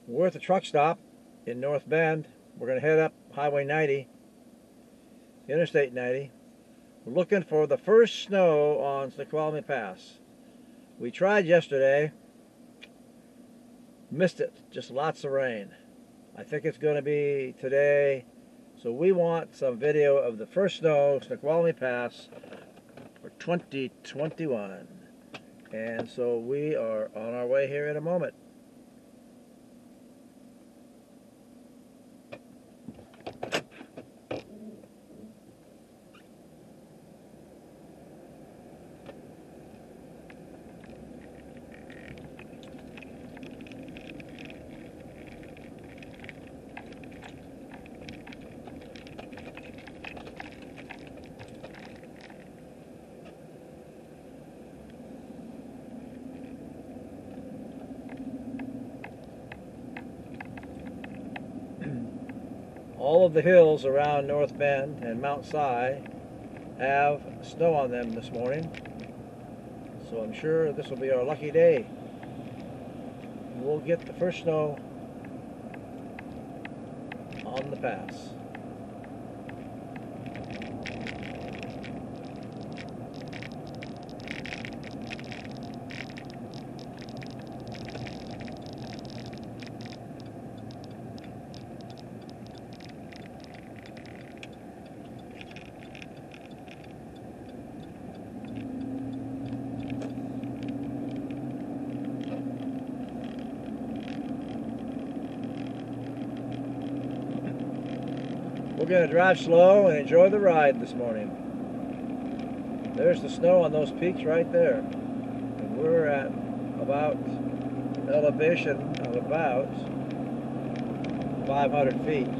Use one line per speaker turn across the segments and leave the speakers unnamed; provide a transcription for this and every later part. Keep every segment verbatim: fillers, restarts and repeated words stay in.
We're at the truck stop in North Bend. We're going to head up Highway ninety, Interstate ninety. We're looking for the first snow on Snoqualmie Pass. We tried yesterday, missed it, just lots of rain. I think it's going to be today, so we want some video of the first snow, Snoqualmie Pass, for twenty twenty-one. And so we are on our way here in a moment. All of the hills around North Bend and Mount Si have snow on them this morning, so I'm sure this will be our lucky day. We'll get the first snow on the pass. We're going to drive slow and enjoy the ride this morning. There's the snow on those peaks right there. And we're at about an elevation of about five hundred feet.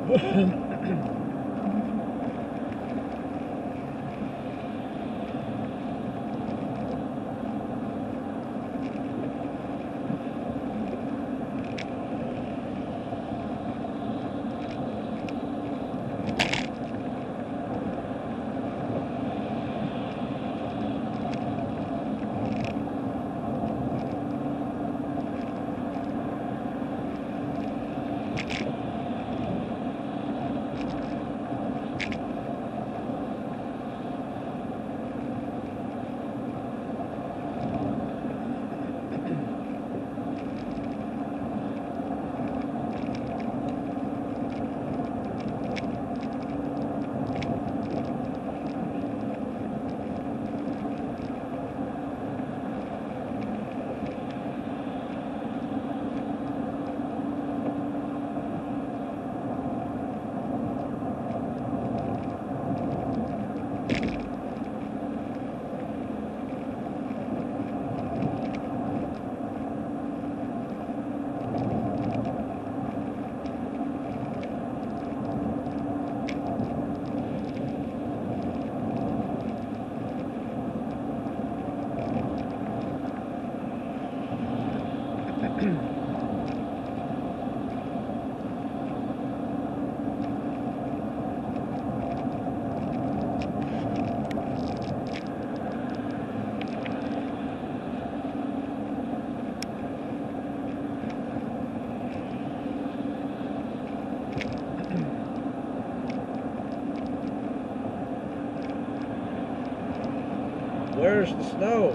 Where's the snow?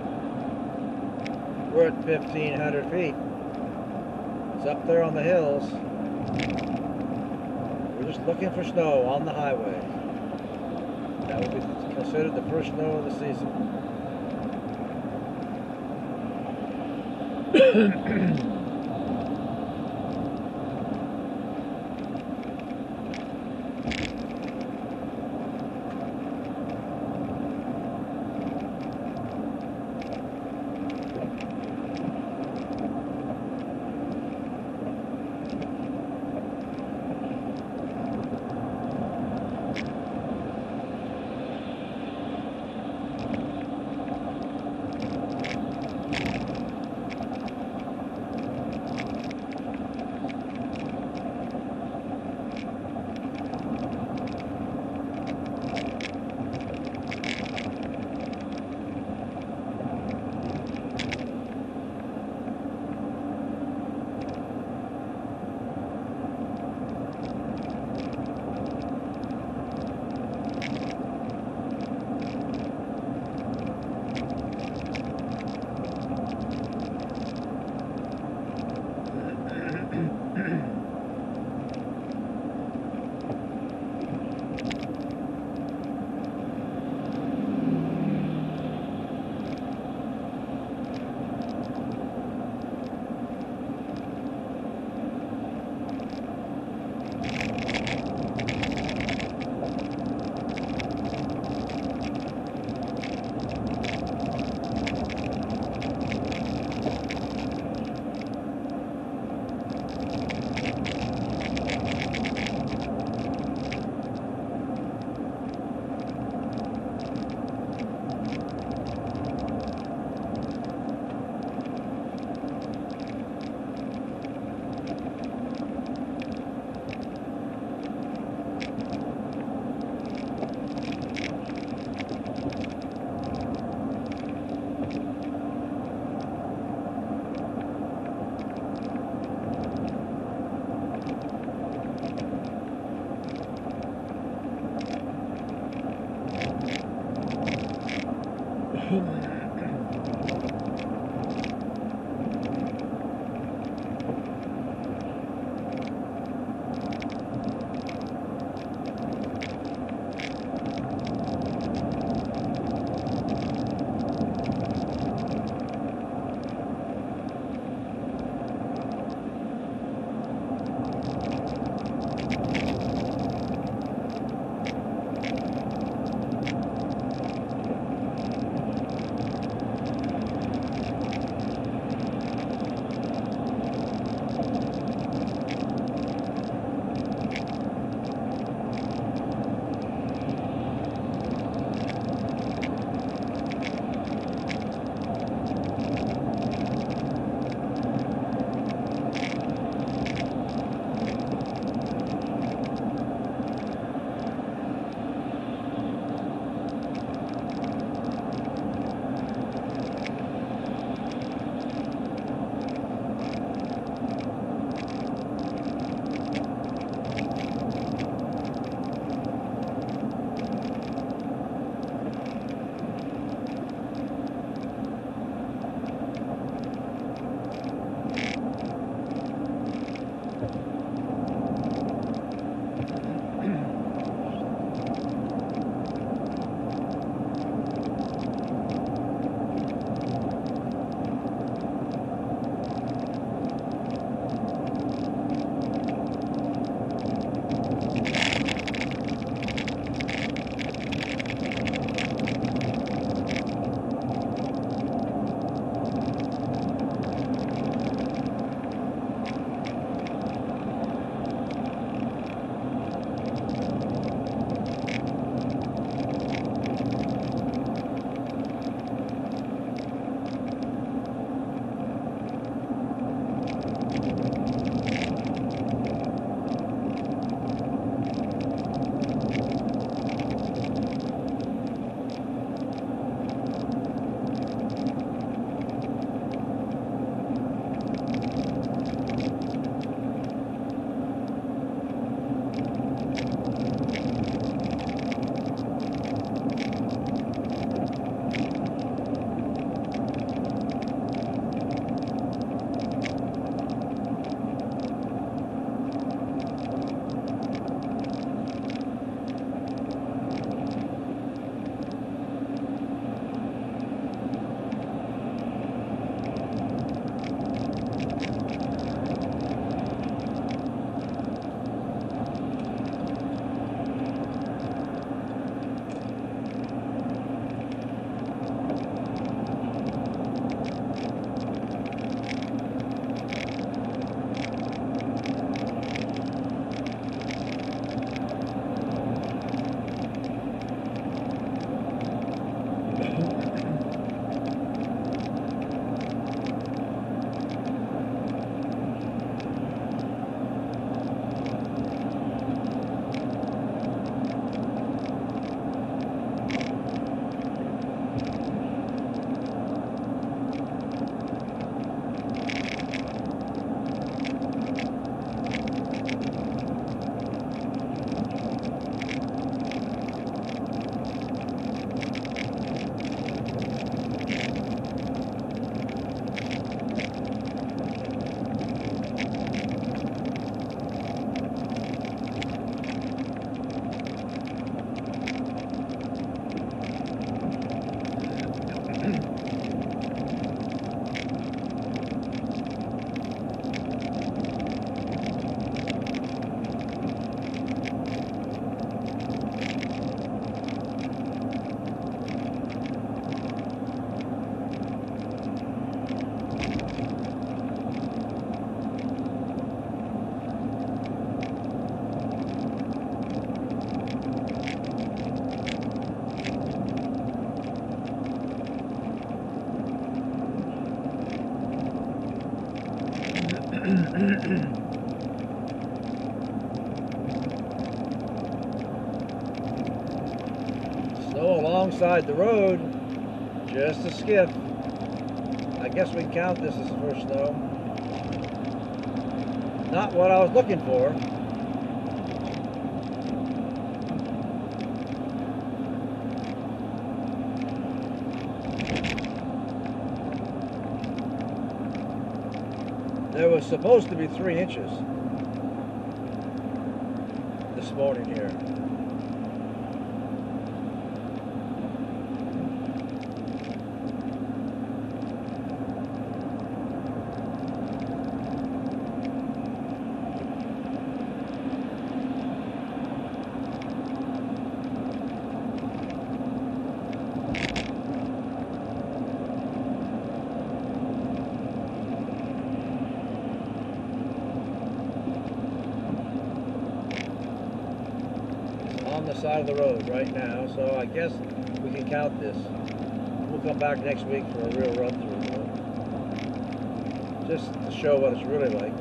We're at fifteen hundred feet. It's up there on the hills. We're just looking for snow on the highway. That would be considered the first snow of the season. Snow alongside the road, just a skiff. I guess we can count this as the first snow. Not what I was looking for. There was supposed to be three inches this morning here. On the side of the road right now, so I guess we can count this. We'll come back next week for a real run through, just to show what it's really like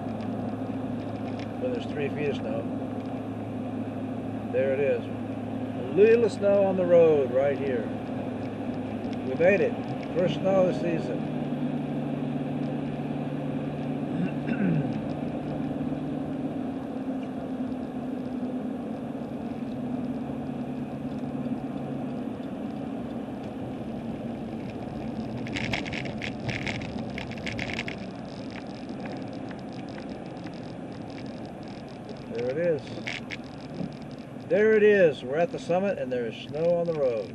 when there's three feet of snow. There it is, a little snow on the road right here. We made it, first snow of the season. There it is. There it is. We're at the summit and there is snow on the road.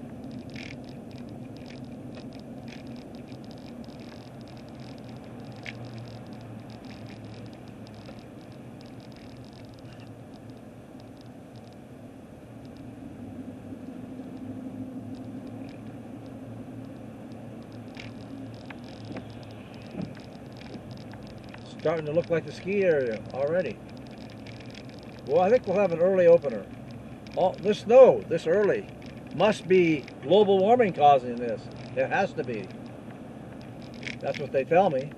Starting to look like the ski area already. Well, I think we'll have an early opener. Oh, this snow, this early, must be global warming causing this. It has to be. That's what they tell me.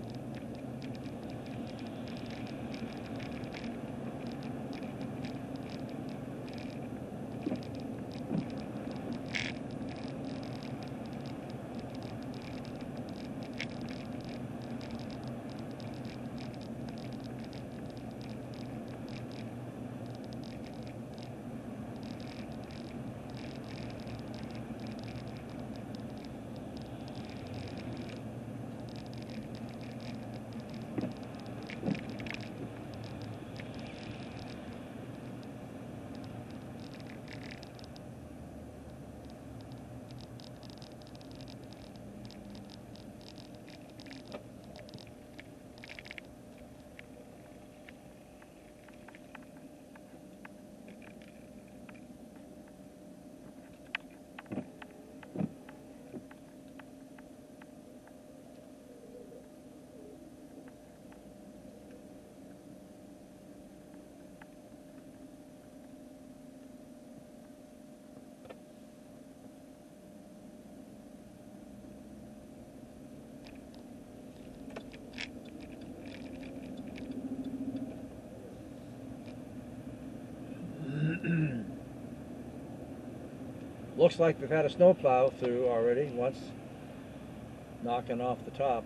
Looks like we've had a snowplow through already once, knocking off the top.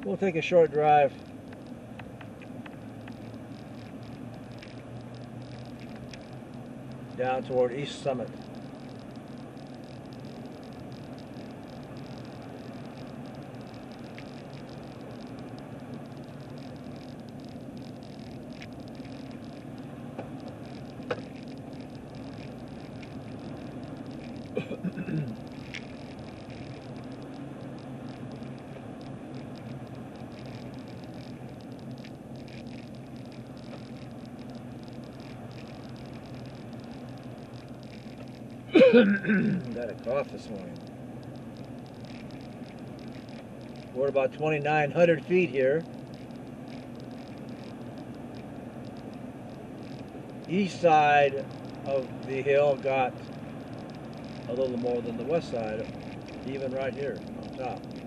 We'll take a short drive. Down toward East Summit. Got a cough this morning. We're at about twenty-nine hundred feet here. East side of the hill got a little more than the west side, even right here on top.